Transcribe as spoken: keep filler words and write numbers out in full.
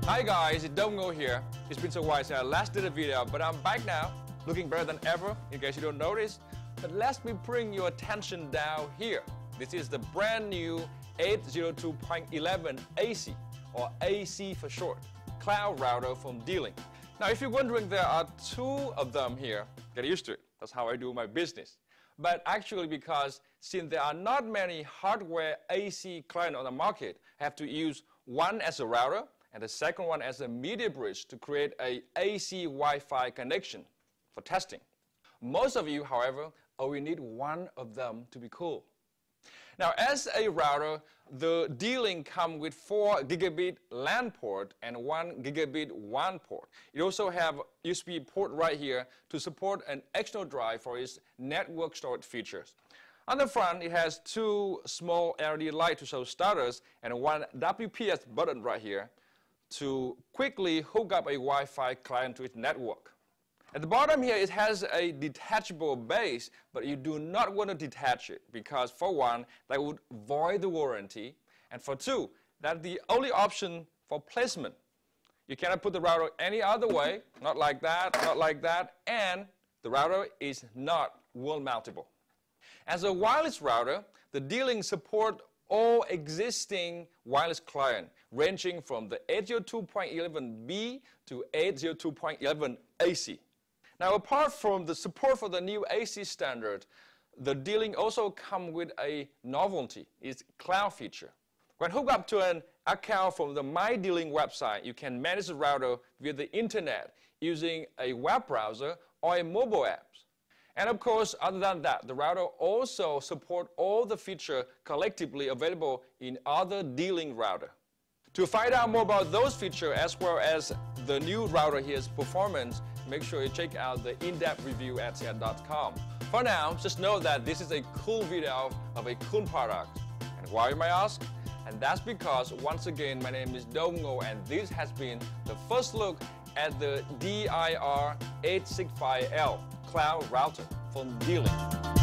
Hi guys, it's Dongo here. It's been so while since I last did a video, but I'm back now, looking better than ever, in case you don't notice. But let me bring your attention down here. This is the brand new eight oh two dot eleven A C, or A C for short, cloud router from D-Link. Now if you're wondering, there are two of them here, get used to it. That's how I do my business. But actually, because since there are not many hardware A C clients on the market, I have to use one as a router and the second one as a media bridge to create a AC Wi-Fi connection for testing. Most of you, however, only need one of them to be cool. Now, as a router, the D-Link comes with four gigabit LAN port and one gigabit W A N port. It also has a U S B port right here to support an external drive for its network storage features. On the front, it has two small L E D lights to show status and one W P S button right here to quickly hook up a Wi-Fi client to its network. At the bottom here, it has a detachable base, but you do not want to detach it because, for one, that would void the warranty, and for two, that's the only option for placement. You cannot put the router any other way, not like that, not like that, and the router is not wall mountable. As a wireless router, the D-Link supports all existing wireless clients, ranging from the eight oh two dot eleven B to eight oh two dot eleven A C. Now, apart from the support for the new A C standard, the D-Link also comes with a novelty, its cloud feature. When hooked up to an account from the My D-Link website, you can manage the router via the internet using a web browser or a mobile app. And of course, other than that, the router also supports all the features collectively available in other D-Link routers. To find out more about those features as well as the new router here's performance, make sure you check out the in-depth review at seat dot com. For now, just know that this is a cool video of a cool product. And why, you may ask? And that's because, once again, my name is Dongo, and this has been the first look at the D I R eight sixty-five L cloud router from D-Link.